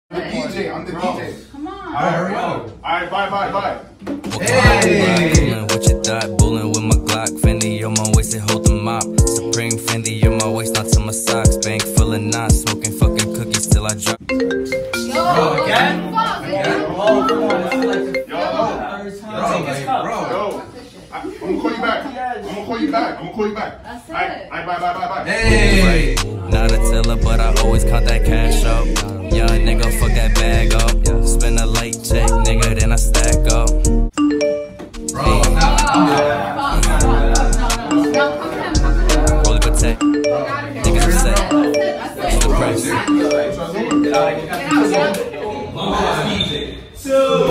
DJ, I'm the DJ. Come on. Alright, hurry up. Alright, bye. Hey! What you thought? Bullin' with my Glock. Fendi on my waist, it hold the mop. Supreme Fendi on my waist, not to my socks. Bank full of knots, smoking fucking cookies till I drop. Yo, again? Oh, come on. I'm gonna call you back. That's it. Alright, bye. Hey! Not a teller, but I always count that cash up. Young nigga, fuck that bag up. Spend a late check, nigga, then I stack up. Roll protect. Niggas upset. What's the price? Get out.